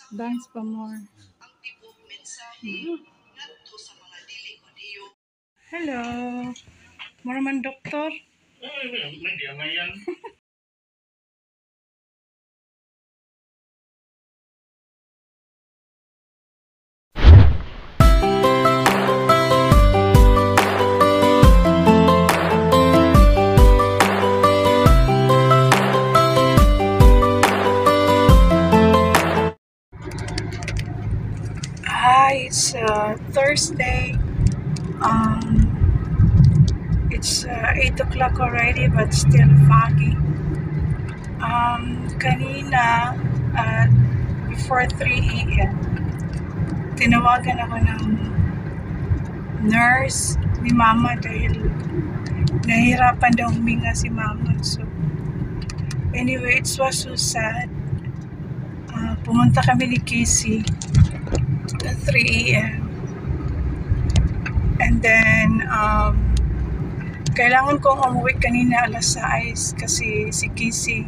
Dance pa more. Hello. Mura man doktor. Hi, it's Thursday. It's 8 o'clock already, but still foggy. Kanina, before 3 a.m., tinawagan ako ng nurse ni Mama dahil nahihirapan daw huminga si Mama. So, anyway, it was so sad. Pumunta kami ni Casey at 3 a.m. And then, kailangan kong umuwi kanina alas 6 kasi si Casey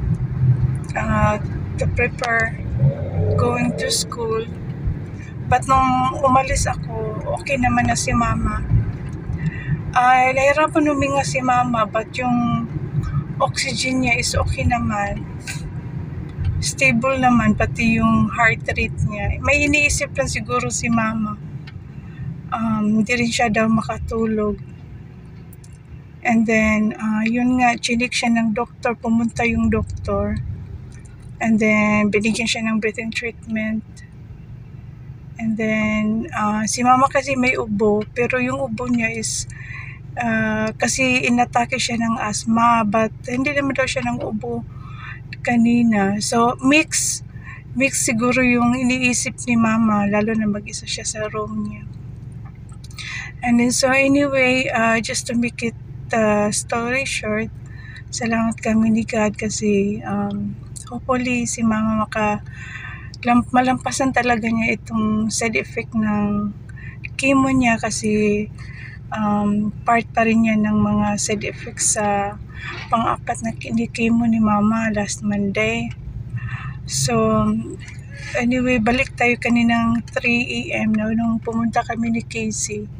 to prepare going to school. But nung umalis ako, okay naman na si Mama. Nahirapan huminga si Mama, but yung oxygen niya is okay naman. Stable naman, pati yung heart rate niya. May iniisip lang siguro si Mama. Hindi rin siya daw makatulog. And then, yun nga, chinik siya ng doktor, pumunta yung doktor. And then, binigyan siya ng breathing treatment. And then, si Mama kasi may ubo, pero yung ubo niya is, kasi inatake siya ng asthma, but hindi naman daw siya ng ubo kanina. So, mix siguro yung iniisip ni Mama, lalo na mag-isa siya sa room niya. And then, so anyway, just to make it story short, salamat kami ni God kasi hopefully si Mama malampasan talaga niya itong side effect ng chemo niya kasi part pa rin niya ng mga side effects sa pang-apat na chemo ni Mama last Monday. So anyway, balik tayo kaninang 3 a.m. nung pumunta kami ni Casey.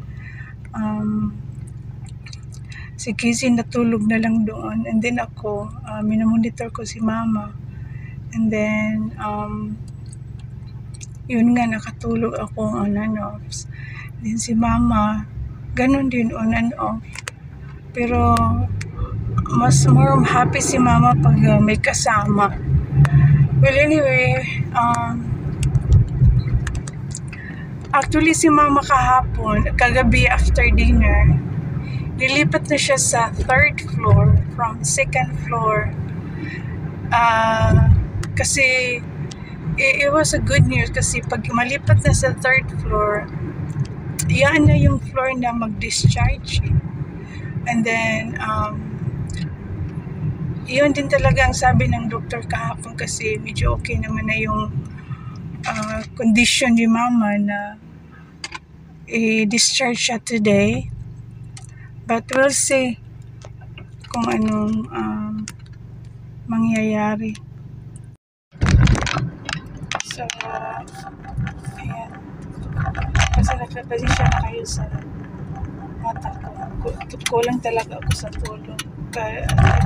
Si Casey natulog na lang doon, and then ako minamonitor ko si Mama, and then yun nga, nakatulog ako on and off. Then si Mama ganun din, on and off, pero mas more happy si Mama pag may kasama. Well, anyway, actually si Mama kagabi after dinner, nilipat na siya sa 3rd floor from 2nd floor. Kasi it was a good news kasi pag malipat na sa 3rd floor, yan na yung floor na mag-discharge. And then, yun din talaga ang sabi ng doktor kahapon kasi medyo okay naman na yung condition ni Mama na i-discharge siya today. But we'll see kung anong mangyayari. So, ayan. Kasi nagpapasensya na kayo sa mata ko. Kulang talaga ako sa tulog. Kaya,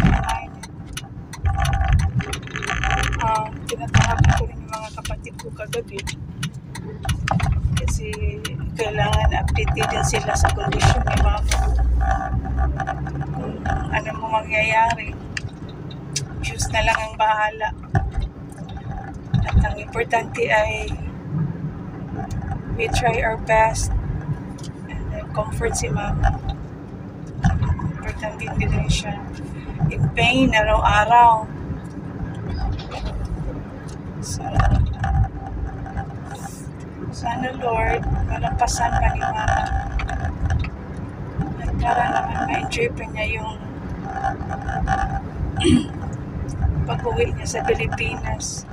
tinatawagan ko rin yung mga kapatid ko kagabi. Kasi kailangan updated din sila sa condition ni Mama. Ano mo mangyayari. Diyos na lang ang bahala. At ang importante ay we try our best and comfort si Mama. Importante din siya in pain araw-araw. So, sana Lord, malampasan pa ni Mama. At para naman ma-enjoy pa niya yung pag-uwi niya sa Pilipinas.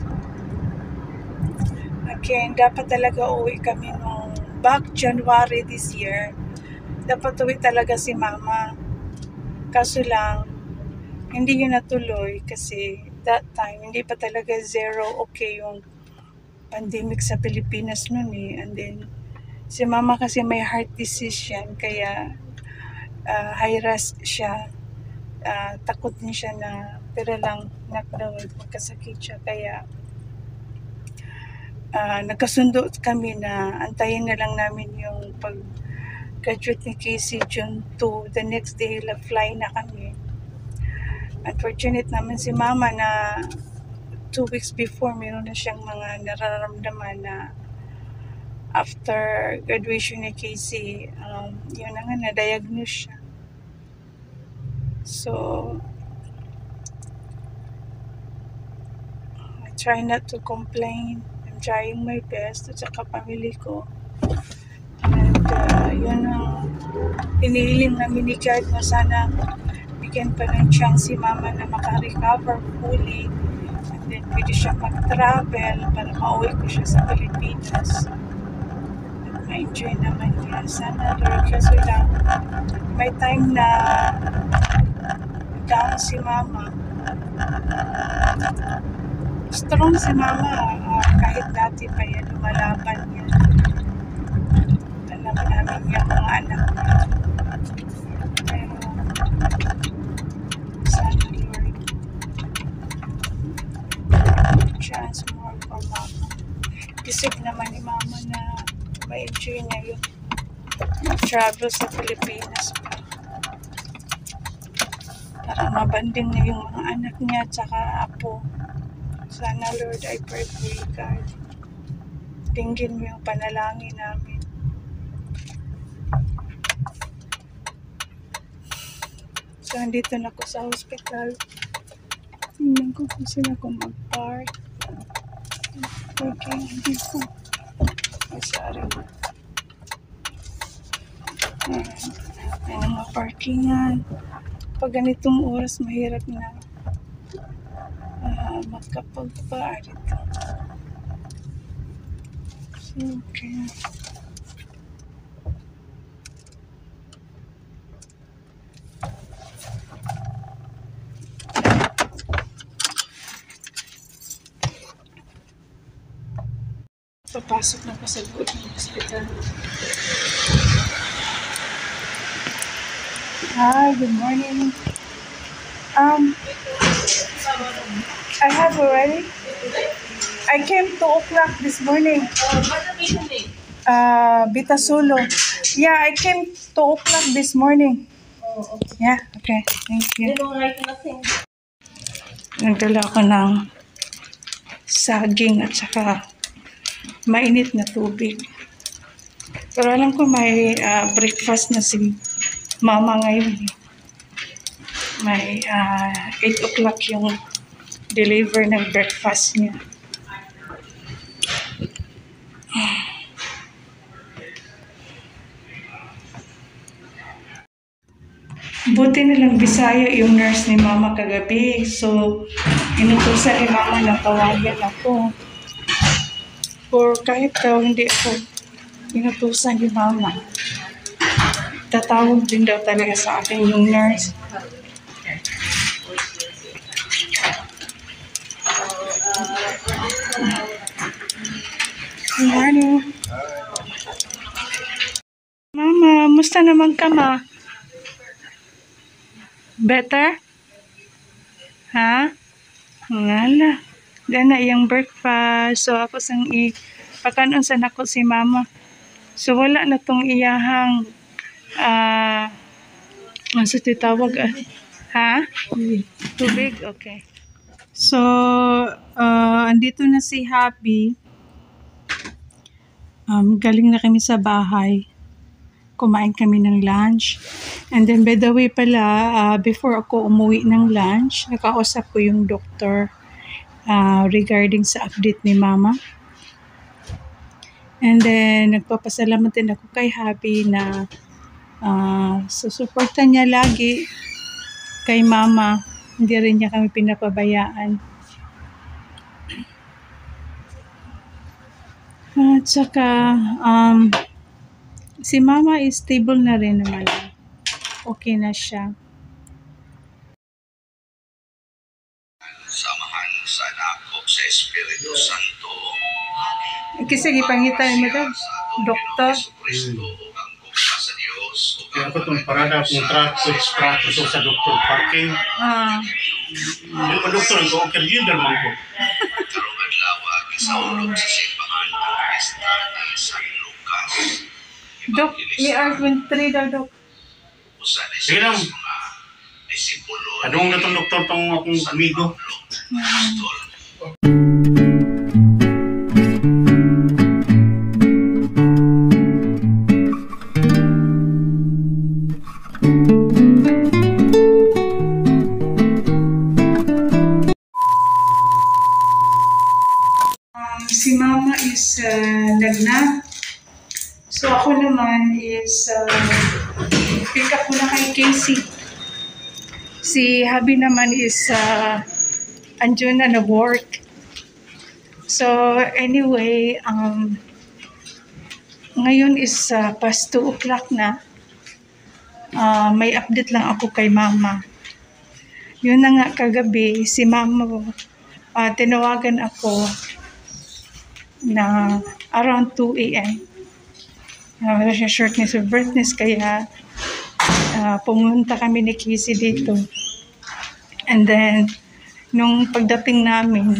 Again, dapat talaga uwi kami nung back January this year. Dapat uwi talaga si Mama. Kaso lang, hindi yun natuloy kasi that time, hindi pa talaga zero okay yung pandemic sa Pilipinas noon eh. And then, si mama kasi may heart disease yan, kaya high risk siya. Takot din siya na pero lang knockdown magkasakit siya. Kaya nagkasundo kami na antayin na lang namin yung pag-graduate ni Casey June 2. The next day, fly na kami. Unfortunate naman si mama na 2 weeks before, meron na siyang mga nararamdaman na after graduation ni Casey, yun na nga, na-diagnose siya. So, I try not to complain. I'm trying my best at saka pamilya ko. And yun ang inihiling namin ni God na sana bigyan pa ng chance si mama na makarecover fully. And then pwede siya mag-travel para mauwi ko siya sa Pilipinas. At ma-enjoy naman niya. Sana Lord, kasi lang may time na down si mama. Strong si mama. Kahit dati pa yan, lumalaban niya. Alam namin yung mga anak niya. Pero sana Lord, chance more for mama. Isip naman ni mama na ma-enjoy niya yung travel sa Pilipinas pa. Para mabanding niya yung mga anak niya at saka apo. Sana Lord, I pray for you God. Tingin mo yung panalangin namin. So, andito na ako sa hospital. Tingnan ko kung sila ko mag-park. Okay, dito. Ay, sorry. Ayan ang mga parkingan. Pag ganitong oras, mahirap na magkapag-park dito. So, okay. Papasok na po sa loob ng hospital. Hi, good morning. I have already. I came 2 o'clock this morning. Bitasulo. Yeah, I came 2 o'clock this morning. Oh, okay. Yeah, okay. Thank you. They don't like nothing. Nagdala ako ng saging at saka mainit na tubig. Pero alam ko may breakfast na si mama ngayon. May 8 o'clock yung deliver ng breakfast niya. Buti na lang Bisaya yung nurse ni mama kagabi. So, inutusan ni mama na tawagan ako. Or kahit daw hindi ako inutusan ni mama, tatawag din daw talaga sa akin yung nurse. Good morning. Mama, musta naman ka ma? Better? Ha? Ngala. Dana yung breakfast. So ako sang pakanon sa nako si mama. So wala na tong iyahang ano sa titawag ha? Tubig? Okay. So andito na si Happy. Galing na kami sa bahay. Kumain kami ng lunch. And then by the way pala, before ako umuwi ng lunch, nakausap ko yung doktor regarding sa update ni mama. And then nagpapasalamat din ako kay Happy na susuporta niya lagi kay mama. Hindi rin niya kami pinapabayaan. At saka si mama is stable na rin naman. Okay na siya. Samahan sa Anak o sa Espiritu Santo. Kasi gipangitan mo daw, doktor. Kaya ako itong parada kung trato sa doktor parking. Hindi mo doktor, ang okay leader man ko. Dok, ER23 daw, Dok. Sige lang. Anong na itong doktor itong akong amigo? Si Mama is nagnap. So ako naman is pick up ko na kay Casey. Si Habi naman is andun na nag-work. So anyway, ngayon is past 2 o'clock na. May update lang ako kay Mama. Yun na nga kagabi, si Mama tinawagan ako na around 2 a.m. Wala siya shortness of breathness, kaya pumunta kami ni Casey dito. And then, nung pagdating namin,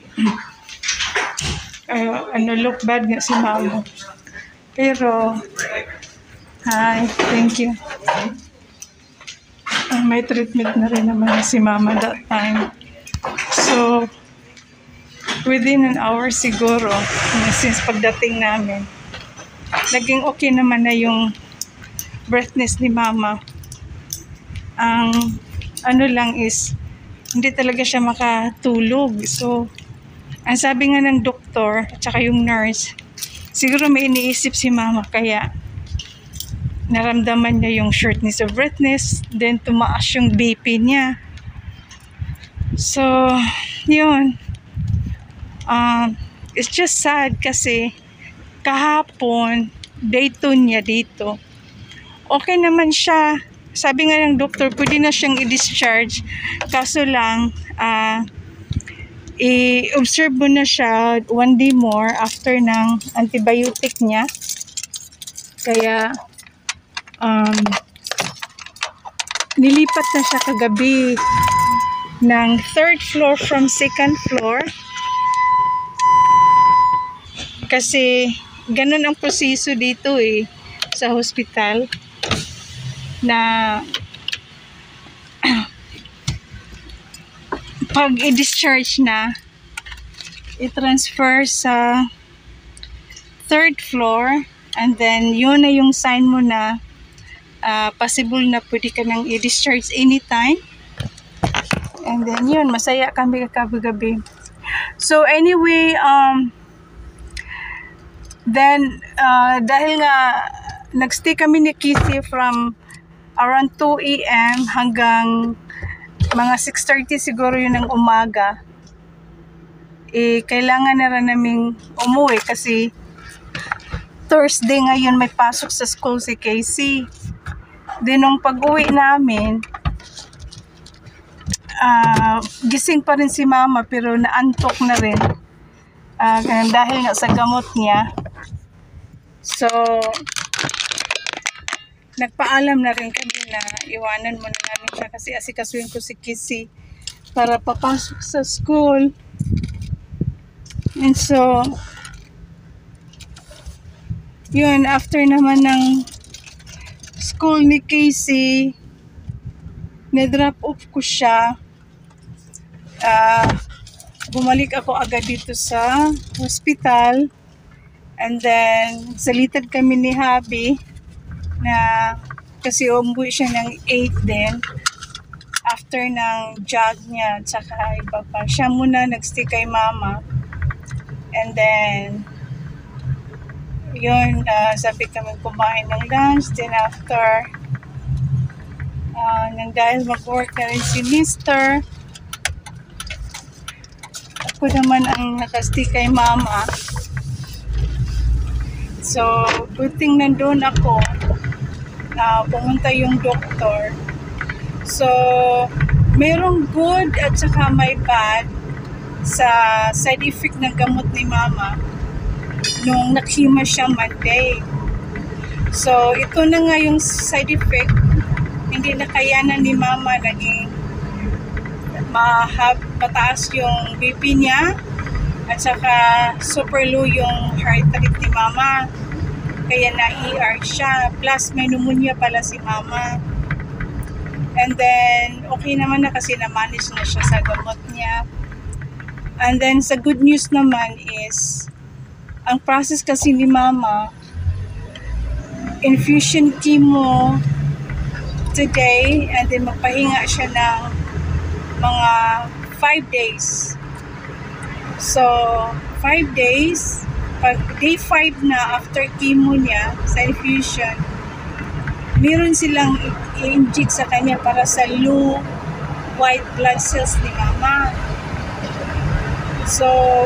look bad nga si Mama. Pero, hi, thank you. May treatment na rin naman si Mama that time. So, within an hour siguro, since pagdating namin, naging okay naman na yung breathness ni Mama. Ang ano lang is, hindi talaga siya makatulog. So, ang sabi nga ng doktor at saka yung nurse, siguro may iniisip si Mama, kaya naramdaman niya yung shortness of breathness, then tumaas yung BP niya. So, yun. It's just sad kasi kahapon, day 2 niya dito. Okay naman siya. Sabi nga ng doktor, pwede na siyang i-discharge. Kaso lang, i-observe mo na siya 1 day more after ng antibiotic niya. Kaya, nilipat na siya kagabi ng 3rd floor from 2nd floor. Kasi ganun ang proseso dito sa hospital na pag i-discharge na, i-transfer sa 3rd floor, and then yun na yung sign mo na possible na pwede ka nang i-discharge anytime. And then yun, masaya kami kagabi. So anyway, then, dahil nga nagstay kami ni Casey from around 2 a.m. hanggang mga 6:30 siguro yun ng umaga, kailangan na rin naming umuwi kasi Thursday ngayon may pasok sa school si Casey. Then nung pag-uwi namin, gising pa rin si Mama pero naantok na rin dahil nga sa gamot niya. So, nagpaalam na rin kami na iwanan muna namin siya kasi asikasuhin ko si Casey para papasok sa school. And so, yun, after naman ng school ni Casey, na-drop off ko siya. Bumalik ako agad dito sa hospital. And then, salitan kami ni Habi na kasi umuwi siya ng 8 din. After ng jog niya at saka iba pa. Siya muna nagstay kay Mama. And then, yun, sabi kami kumain ng lunch. Then after, nang dahil mag-work na rin si Mr., ako naman ang nakastay kay Mama. So, good thing nandun ako na pumunta yung doktor. So, mayroong good at saka may bad sa side effect ng gamot ni Mama. nung nakhima siya Monday. So, ito na nga yung side effect. Hindi na kayanan ni mama, naging mataas yung BP niya at saka super low yung heart rate ni mama. Kaya na-ER siya. Plus, may pneumonia pala si mama. And then, okay naman na kasi na-manage na siya sa gamot niya. And then, sa good news naman is, ang process kasi ni mama, infusion chemo today, and then magpahinga siya ng mga 5 days. So, 5 days, pag day 5 na after chemo niya, sa infusion, meron silang i-inject sa kanya para sa low white blood cells ni mama. So,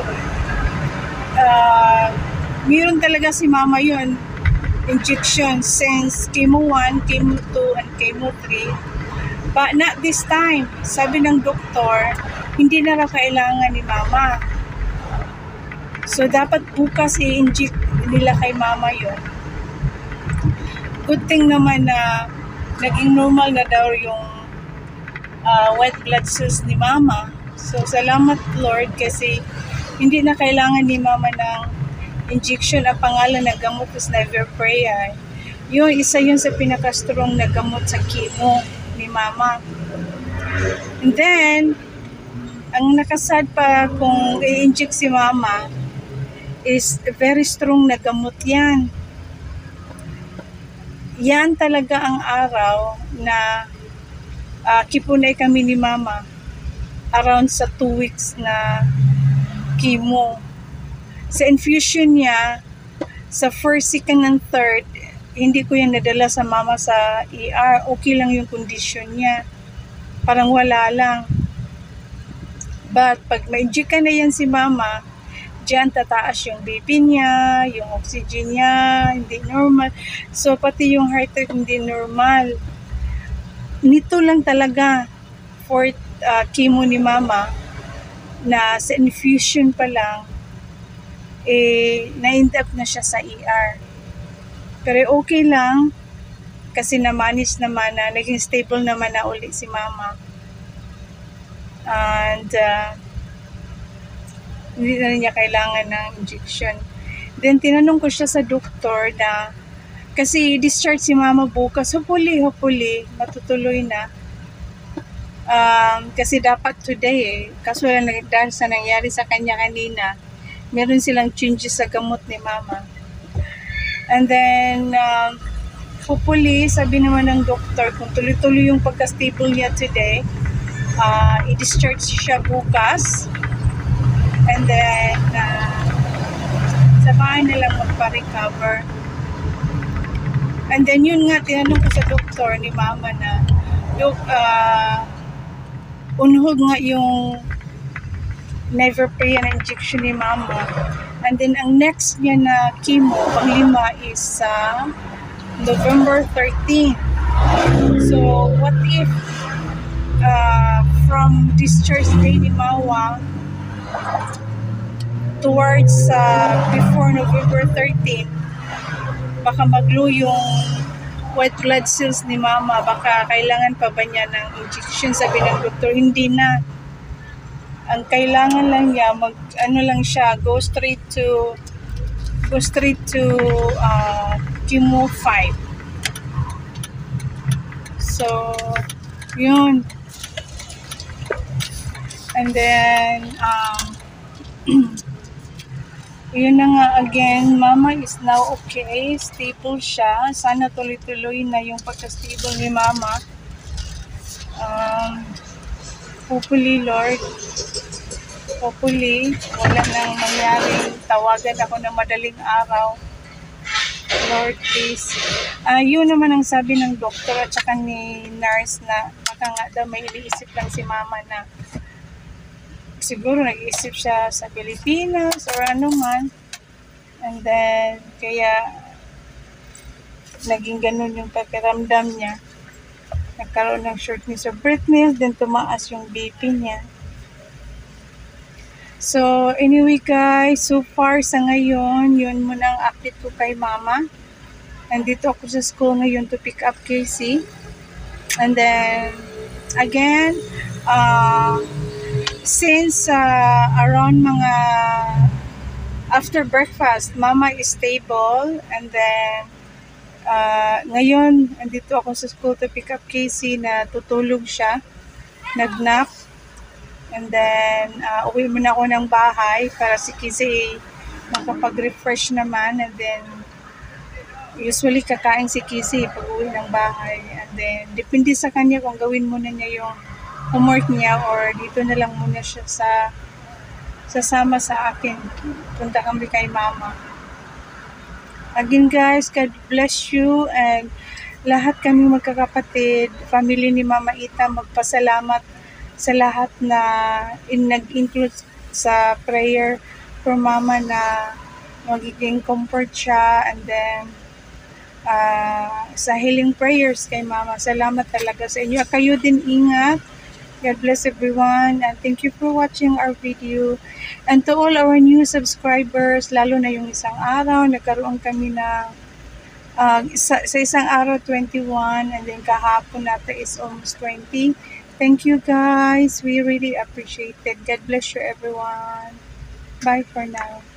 meron talaga si mama yun, injection since chemo 1, chemo 2, and chemo 3. But not this time. Sabi ng doktor, hindi na kailangan ni mama. So, dapat bukas i-inject nila kay mama yun. Good thing naman na naging normal na daw yung white blood cells ni mama. So, salamat Lord kasi hindi na kailangan ni mama ng injection. Ang pangalan na gamot is Neverprea. Yun, isa yun sa pinaka-strong na gamot sa chemo ni mama. And then, ang nakasad pa kung i-inject si mama is very strong na gamot yan. Yan talaga ang araw na kipunay kami ni mama around sa 2 weeks na chemo. Sa infusion niya, sa first, second, and third, hindi ko yan nadala sa mama sa ER. Okay lang yung condition niya. Parang wala lang. But pag ma-inject ka na yan si mama, diyan tataas yung BP niya, yung oxygen niya, hindi normal. So, pati yung heart rate hindi normal. Nito lang talaga for chemo ni mama na sa infusion pa lang, na-end up na siya sa ER. Pero okay lang kasi na-manage naman na, naging stable naman na uli si mama. And, hindi na niya kailangan ng injection. Then, tinanong ko siya sa doktor na, kasi discharge si mama bukas, hopefully, matutuloy na. Kasi dapat today kaso lang dahil sa nangyari sa kanya kanina, meron silang changes sa gamot ni mama. And then, hopefully, sabi naman ng doktor, kung tuloy-tuloy yung pagka-stable niya today, i-discharge siya bukas. And then, sa bahay na lang magpa-recover. And then, yun nga, tinanong ko sa doktor ni mama na, unhog nga yung Neverprea na injection ni mama. And then, ang next niya na chemo, pang-5 is November 13. So, what if from discharge day ni mama towards before November 13, baka mag-low yung white blood cells ni mama, baka kailangan pa ba niya ng injection? Sabi ng doktor, hindi na. Ang kailangan lang niya, go straight to chemo 5. So, yun. And then, yun na nga, again, mama is now okay, stable siya. Sana tuloy-tuloy na yung pagka-stable ni mama. Hopefully, Lord, wala nang mangyari. Tawagan ako ng madaling araw. Lord, please. Yun naman ang sabi ng doktor at saka ni nurse na baka nga daw may iniisip lang si mama na siguro nag-iisip siya sa Pilipinas or ano man. And then, kaya naging ganun yung pakiramdam niya. Nagkaroon ng shortness of breath, then tumaas yung BP niya. So, anyway guys, so far sa ngayon, yun muna ang update ko kay mama. Nandito ako sa school ngayon to pick up Casey. And then, again, since around mga after breakfast, mama is stable. And then, ngayon, nandito ako sa school to pick up Casey na tutulog siya. Nag-nap. And then, uwi muna ako ng bahay para si Casey makapag-refresh naman. And then, usually kakain si Casey pag uwi ng bahay. And then, depende sa kanya kung gawin muna niya yung homework niya or dito na lang muna siya sasama sa akin. Punta kami kay mama. Again guys, God bless you and lahat kami magkakapatid, family ni Mama Ita, magpasalamat sa lahat na nag-include sa prayer for mama na magiging comfort siya, and then sa healing prayers kay mama. Salamat talaga sa inyo. Kayo din ingat. God bless everyone and thank you for watching our video. And to all our new subscribers, lalo na yung isang araw, nagkaroon kami na sa isang araw 21 and then kahapon natin is almost 20. Thank you guys. We really appreciate it. God bless you everyone. Bye for now.